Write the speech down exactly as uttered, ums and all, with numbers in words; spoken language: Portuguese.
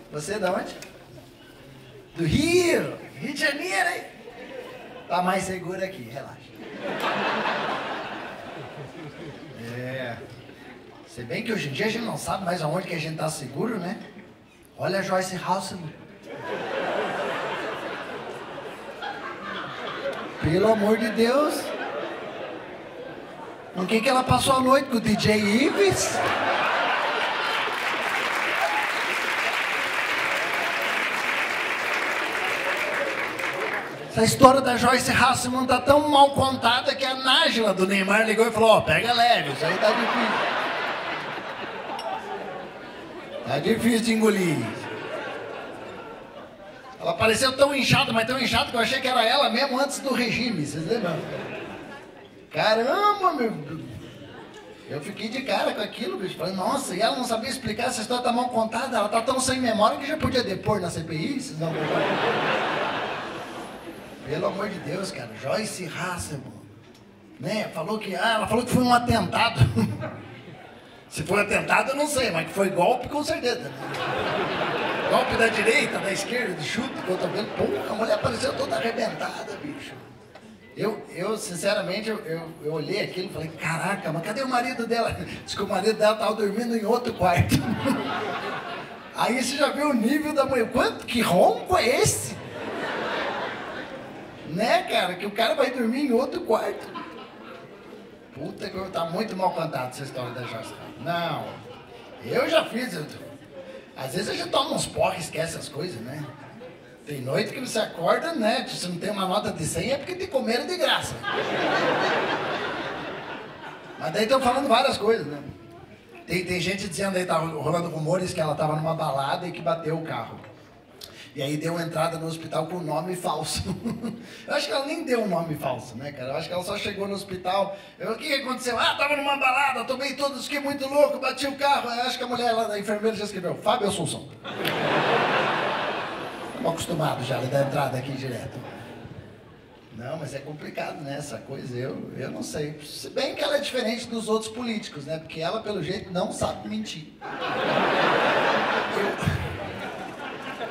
Você é de onde? Do Rio. Rio de Janeiro, hein? Tá mais seguro aqui, relaxa. É. Se bem que hoje em dia a gente não sabe mais aonde que a gente tá seguro, né? Olha a Joyce Hasselman. Pelo amor de Deus. Com quem que ela passou a noite? Com o D J Ives? Essa história da Joyce Hasselman tá tão mal contada que a Nájila do Neymar ligou e falou, ó, oh, pega leve, isso aí tá difícil. Tá difícil de engolir. Ela pareceu tão inchada, mas tão inchada que eu achei que era ela mesmo antes do regime, vocês lembram? Caramba, meu... Eu fiquei de cara com aquilo, bicho. Falei, nossa, e ela não sabia explicar, essa história tá mal contada, ela tá tão sem memória que já podia depor na C P I, vocês não... Pelo amor de Deus, cara, Joyce Hasselman, né, falou que, ah, ela falou que foi um atentado. Se foi atentado, eu não sei, mas que foi golpe, com certeza. Né? Golpe da direita, da esquerda, de chute, que eu tô vendo, pô, a mulher apareceu toda arrebentada, bicho. Eu, eu sinceramente, eu, eu, eu olhei aquilo e falei, caraca, mas cadê o marido dela? Diz que o marido dela tava dormindo em outro quarto. Aí você já viu o nível da mulher, quanto, que ronco é esse? Né, cara, que o cara vai dormir em outro quarto. Puta que tá muito mal contado essa história da Joyce. Não, eu já fiz. Eu, às vezes a gente toma uns porra e esquece as coisas, né? Tem noite que você acorda, né? Se você não tem uma nota de cem é porque te comeram de graça. Mas daí estão falando várias coisas, né? Tem, tem gente dizendo aí, tá rolando rumores que ela tava numa balada e que bateu o carro. E aí deu entrada no hospital com nome falso. Eu acho que ela nem deu um nome falso, né, cara? Eu acho que ela só chegou no hospital. Eu, o que aconteceu? Ah, tava numa balada, tomei todos, fiquei muito louco, bati o carro. Eu acho que a mulher lá da enfermeira já escreveu, Fábio Assunção. Estamos acostumados já a dar entrada aqui direto. Não, mas é complicado, né, essa coisa, eu, eu não sei. Se bem que ela é diferente dos outros políticos, né? Porque ela, pelo jeito, não sabe mentir. Eu...